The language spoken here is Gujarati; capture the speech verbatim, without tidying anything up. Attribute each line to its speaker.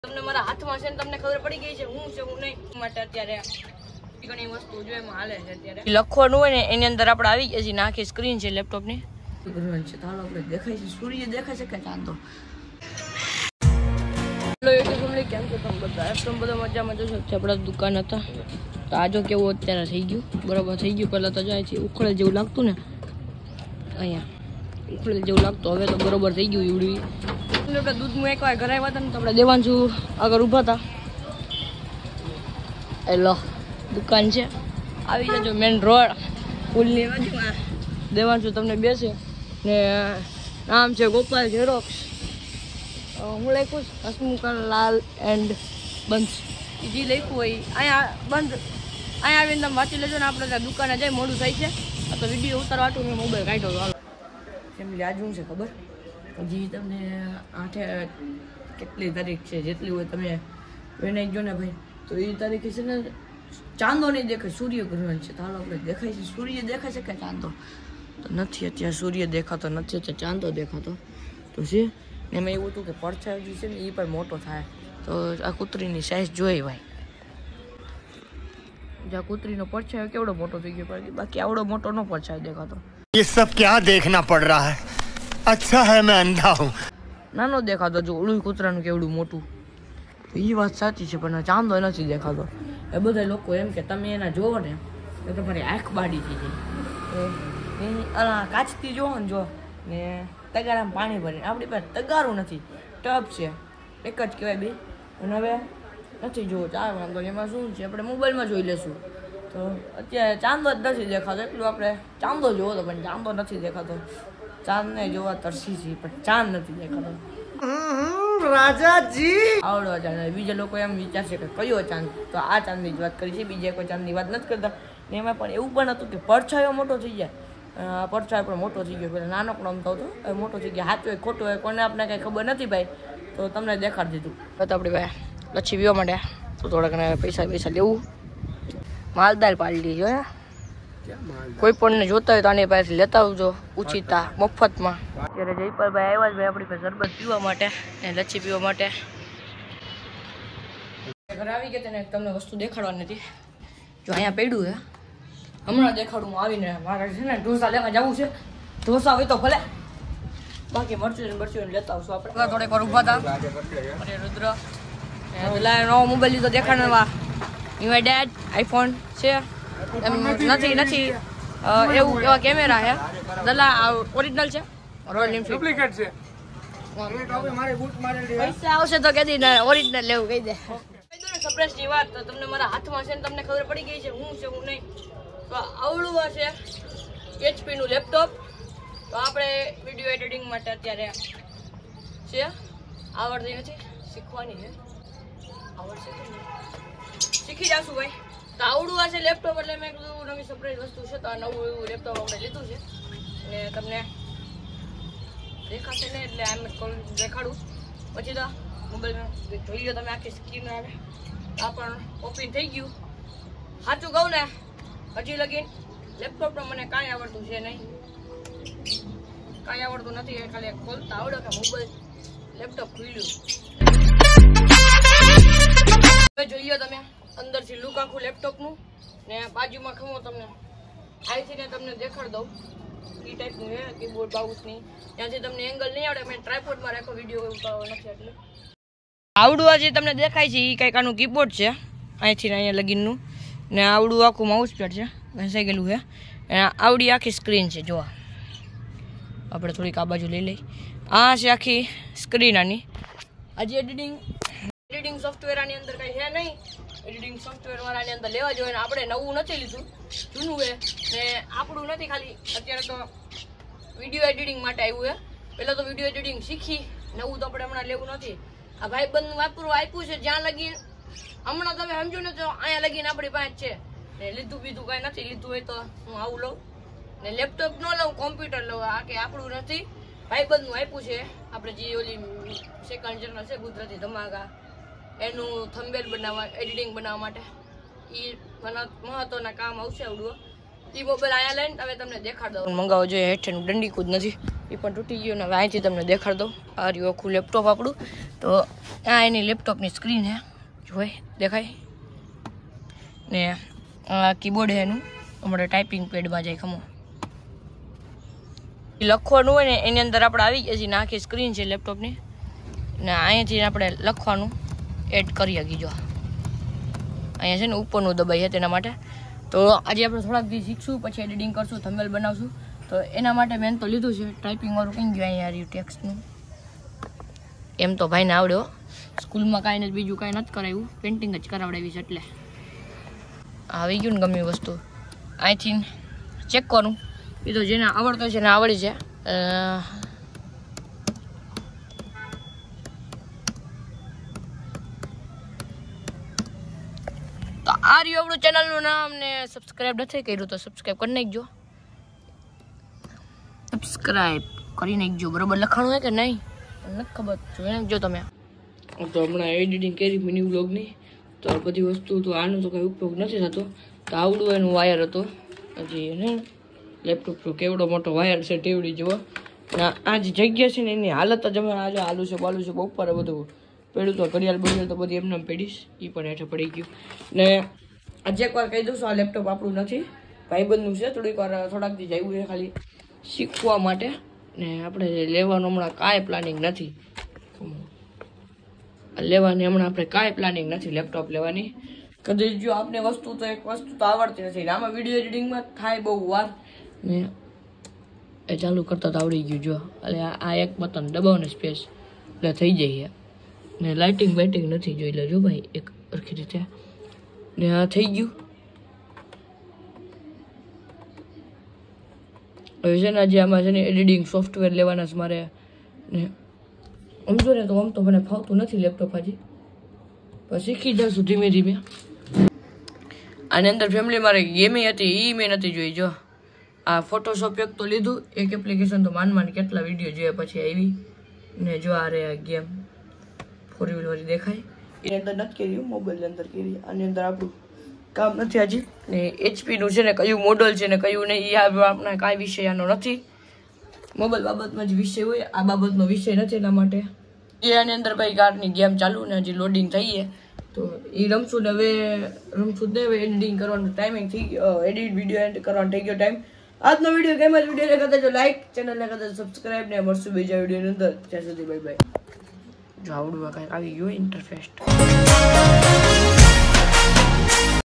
Speaker 1: તમને મારા હાથમાં છે ને તમને ખબર પડી ગઈ છે હું છે હું નહીં માટે અત્યારે ઘણી વસ્તુ જો એમાં હાલે છે અત્યારે લખવાનું હોય ને એની અંદર આપણે આવી ગયા છીએ ને આખી સ્ક્રીન છે લેપટોપની છે તાળો આપણે દેખાય છે સૂર્ય દેખાય છે કે ચાંદો હેલો યુટ્યુબ ફેમિલી કેમ છો તમે બધા એકદમ બધા મજામાં જશો આપણા દુકાન હતા તો આજો કેવું અત્યારે થઈ ગયું બરાબર થઈ ગયું પહેલાં તો જાય છે ઉખળે જેવું લાગતું ને અહીંયા ઉખળે જેવું લાગતું હવે તો બરોબર થઈ ગયું એવડું આપણે દૂધનું એકવાર ઘરે આવ્યા હતા ને તો આપણે દેવાંશુ આગળ ઊભા હતા હેલો દુકાન છે આવી જજો મેન રોડ પુલની બાજુમાં દેવાંશુ તમને બેસે ને નામ છે ગોપાલ ઝેરોક્સ હું લખ્યું હસમુખ લાલ એન્ડ બંધ જે લખ્યું હોય અહીંયા બંધ અહીંયા આવીને તમે વાંચી લેજો ને આપણે ત્યાં દુકાને જાય મોડું થાય છે તો વિડીયો ઉતારવાટું મેં મોબાઈલ કાઢ્યો હાલો ફેમિલી આજ શું છે ખબર હજી તમને આઠે કેટલી તારીખ છે જેટલી હોય તમે વેનાઈ ગયો ને ભાઈ તો એ તારીખે છે ને ચાંદો નહીં દેખાય સૂર્યગ્રહણ છે તો હાલો આપણે દેખાય છે સૂર્ય દેખાય છે કે ચાંદો તો નથી અત્યારે સૂર્ય દેખાતો નથી અત્યારે ચાંદો દેખાતો તો છે ને એમાં એવું હતું કે પડછાયો જે છે ને એ પણ મોટો થાય તો આ કૂતરીની સાઈઝ જોઈ ભાઈ જ્યાં કૂતરીનો પડછાયો કેવડો મોટો થઈ ગયો પણ બાકી આવડો મોટો ન પડછાયો દેખાતો
Speaker 2: ये सब क्या देखना पड़ रहा है अच्छा है मैं अंधा हूँ
Speaker 1: નાનો દેખાતો જો ઓલું કૂતરાનું કેવડું મોટું એ વાત સાચી છે પણ ચાંદો નથી દેખાતો એ બધા લોકો એમ કે તમે એના જોવો ને તો તમારી આંખ બાડી થઈ જાય કાચથી જોવો ને જો ને તગારામાં પાણી ભરીને આપણી પાસે તગારું નથી ટબ છે એક જ કહેવાય બે અને હવે નથી જોવો ચાર વાંધો એમાં શું છે આપણે મોબાઈલમાં જોઈ લેશું તો અત્યારે ચાંદો જ નથી દેખાતો એટલું આપણે ચાંદો જોવો તો પણ ચાંદો નથી દેખાતો ચાંદને જોવા તરસી છે પણ ચાંદ નથી દેખાતો રાજાજી આવડો ચાંદ બીજા લોકો એમ વિચારશે કે કયો ચાંદ તો આ ચાંદની જ વાત કરી છે બીજા કોઈ ચાંદની વાત નથી કરતા ને એમાં પણ એવું પણ હતું કે પડછાયો મોટો થઈ જાય પડછાયો પણ મોટો થઈ ગયો પેલા નાનો પણ અમતો હતો હવે મોટો થઈ ગયો સાચો હોય ખોટો હોય કોને આપણે કંઈ ખબર નથી ભાઈ તો તમને દેખાડી દીધું તો આપણે ભાઈ લચ્છી પીવા માટે તો થોડા ઘણા પૈસા પૈસા લેવું માલદાર પાડી જો કોઈ પણ જોતા હોય તો આની પાસે લેતા આવજો ઉચિતા મફતમાં અત્યારે જયપાલભાઈ આવ્યા જ ભાઈ આપણી પાસે શરબત પીવા માટે ને લચ્છી પીવા માટે ઘરે આવી ગયા તેને તમને વસ્તુ દેખાડવાની હતી જો અહીંયા પડ્યું છે હમણાં દેખાડું આવીને મારે છે ને ઢોસા લેવા જવું છે ઢોસા હોય તો ભલે બાકી મરચું ને મરચું લેતા આવશું આપણે થોડીક વાર ઊભા હતા અરે રુદ્ર પેલા નવો મોબાઈલ લીધો દેખાડવા યુ ડેડ આઈફોન છે એમ નથી નથી એવું એવા કેમેરા છે દલા ઓરિજિનલ છે રોયલ એનફિલ્ડ ડુપ્લિકેટ છે પૈસા આવશે તો કદી ઓરિજિનલ લેવું કહી દે સરપ્રાઈઝ ની વાત તો તમને મારા હાથમાં છે ને તમને ખબર પડી ગઈ છે હું છે હું નહીં તો આવડું છે એચપી નું લેપટોપ તો આપણે વિડીયો એડિટિંગ માટે અત્યારે છે આવડતી નથી શીખવાની છે આવડશે શીખી જશું ભાઈ તો આવડું આ છે લેપટોપ એટલે મેં કીધું નવી સરપ્રાઈઝ વસ્તુ છે તો આ નવું એવું લેપટોપ આપણે લીધું છે અને તમને દેખાશે ને એટલે આમ દેખાડું પછી તો મોબાઈલમાં જોઈ લો તમે આખી સ્ક્રીન આવે આ પણ ઓપન થઈ ગયું સાચું કહું ને હજી લગી લેપટોપમાં મને કાંઈ આવડતું છે નહીં કાંઈ આવડતું નથી ખાલી ખોલતા આવડે કે મોબાઈલ લેપટોપ ખુલ્યું હવે જોઈએ તમે અંદરથી લુક આખું લેપટોપનું ને બાજુમાં ખમો તમને અહીંથી ને તમને દેખાડ દઉં એ ટાઈપનું છે કીબોર્ડ બાઉસની ત્યાંથી તમને એંગલ નહીં આવડે મેં ટ્રાયપોડમાં રાખો વિડીયો ઉતારવો નથી એટલે આવડું આજે તમને દેખાય છે એ કંઈક આનું કીબોર્ડ છે અહીંથી ને અહીંયા લગીનનું ને આવડું આખું માઉસ પેડ છે ઘસાઈ ગયેલું છે અને આવડી આખી સ્ક્રીન છે જોવા આપણે થોડીક આ બાજુ લઈ લઈ આ છે આખી સ્ક્રીન આની આજે એડિટિંગ એડિટિંગ સોફ્ટવેર આની અંદર કંઈ છે નહીં એડિટિંગ સોફ્ટવેર વાળાની અંદર લેવા જોઈએ આપણે નવું નથી લીધું જૂનું છે ને આપણું નથી ખાલી અત્યારે તો વિડીયો એડિટિંગ માટે આવ્યું છે પહેલાં તો વિડીયો એડિટિંગ શીખી નવું તો આપણે હમણાં લેવું નથી આ ભાઈ બંધ વાપરવું આપ્યું છે જ્યાં લગી હમણાં તમે સમજો ને તો અહીંયા લગીને આપણી પાસે છે ને લીધું બીધું કાંઈ નથી લીધું હોય તો હું આવું લઉં ને લેપટોપ ન લઉં કોમ્પ્યુટર લઉં આ કે આપણું નથી ભાઈ બંધનું આપ્યું છે આપણે જે ઓલી સેકન્ડ ચેનલ છે ગુજરાતી ધમાકા એનું થંબનેલ બનાવવા એડિટિંગ બનાવવા માટે એ મહત્વના કામ આવશે આવડું એ મોબાઈલ અહીંયા લઈને હવે તમને દેખાડ દઉં મંગાવો જોઈએ હેઠળનું દંડીકું જ નથી એ પણ તૂટી ગયું ને હવે અહીંથી તમને દેખાડ દઉં. આ રહ્યું આખું લેપટોપ આપણું. તો આ એની લેપટોપની સ્ક્રીન છે, જોઈ દેખાય ને આ કીબોર્ડ છે એનું, અમારે ટાઈપિંગ પેડમાં જાય ખમો લખવાનું હોય ને એની અંદર આપણે આવી ગયા છીએ. આખી સ્ક્રીન છે લેપટોપની ને અહીંયાથી આપણે લખવાનું એડ કરી શકીએ. જો અહીંયા છે ને ઉપરનું દબાઈ છે તેના માટે. તો આજે આપણે થોડાક દી શીખશું, પછી એડિટિંગ કરશું, થંબનેલ બનાવશું. તો એના માટે મેં તો લીધું છે ટાઈપિંગ વાળું કઈ ગયું અહીંયા રહ્યું ટેક્સ્ટનું. એમ તો ભાઈને આવડ્યો, સ્કૂલમાં કાંઈ નથી, બીજું કાંઈ નથી કરાવ્યું, પેઇન્ટિંગ જ કરાવડાવી છે. એટલે આવી ગયું ને ગમ્યું વસ્તુ અહીંથી ચેક કરવાનું. એ તો જેને આવડતો છે એને આવડી છે. તો આ રહ્યું આપણું ચેનલનું નામ ને સબસ્ક્રાઈબ નથી કર્યું તો સબસ્ક્રાઈબ કરી નાખજો. સબસ્ક્રાઈબ કરી નાખજો. બરોબર લખાણું હોય કે નહીં નથી ખબર, જોઈ નાખજો તમે. તો હમણાં એડિટિંગ કરી મિની વ્લોગની, તો આ બધી વસ્તુ તો આનો તો કંઈ ઉપયોગ નથી થતો. તો આવડું એનું વાયર હતો, હજી એને લેપટોપનો કેવડો મોટો વાયર છે ટેવડી જેવો. આ જે જગ્યા છે ને એની હાલત જ અમે આજે આલુ છે બાલુ છે ઉપર બધું પડ્યું. તો ઘડિયાળ બડિયાળ તો બધી એમને પડીશ, એ પણ હેઠે પડી ગયું. ને આજે એક વાર કહી દઉં છું, આ લેપટોપ આપણું નથી, ભાઈબંધનું છે. થોડીક વાર થોડાક દી આવ્યું છે ખાલી શીખવા માટે. ને આપણે લેવાનું હમણાં કાંઈ પ્લાનિંગ નથી લેવાની, હમણાં આપણે કાંઈ પ્લાનિંગ નથી લેપટોપ લેવાની. કદાચ જો આપને વસ્તુ તો એક વસ્તુ તો આવડતી નથી, આમાં વિડીયો એડિટિંગમાં થાય બહુ વાર. ને એ ચાલુ કરતા તો આવડી ગયું. જો એટલે આ એક બટન દબાવો ને સ્પેસ એટલે થઈ જાય. ને લાઇટિંગ બાઇટિંગ નથી જોઈ લેજો ભાઈ એક સરખી રીતે. ને આ થઈ ગયું. હવે છે ને જે આમાં છે ને એડિટિંગ સોફ્ટવેર લેવાના છે મારે. ને સમજો ને તો આમ તો મને ફાવતું નથી લેપટોપ હજી, પણ શીખી જશું ધીમે ધીમે. આની અંદર ફેમિલી મારે ગેમિંગ હતી એ મેં નથી જોઈ. જો આ ફોટોશોપ એક તો લીધું, એક એપ્લિકેશન તો માન માન કેટલા વિડીયો જોયા પછી આવી. ને જો આ રે આ ગેમ ફોર વ્હીલ વાળી દેખાય એની અંદર નથી કરી, મોબાઈલની અંદર કરી. આની અંદર આપણું કામ નથી હજી. ને એચપીનું છે ને કયું મોડલ છે ને કયું નહીં એ આપણે કાંઈ વિષય આનો નથી. મોબાઈલ બાબતમાં જ વિષય હોય, આ બાબતનો વિષય નથી. એના માટે એ આની અંદર ભાઈ કારની ગેમ ચાલુ ને હજી લોડિંગ થઈ છે. તો એ રમશું ને હવે રમશું જ નહીં. હવે એડિટિંગ કરવાનો ટાઈમિંગ થઈ ગયો, એડિટ વિડીયો એડિટ કરવાનો થઈ ગયો ટાઈમ. આજનો વિડીયો કેમ જ વિડીયોને કરતા જો લાઈક, ચેનલને કરતા સબસ્ક્રાઈબ ને મળશું બીજા વિડીયોની અંદર. ત્યાં સુધી બાય બાય. જો આવડું કાંઈક આવી ગયું ઇન્ટરફેસ.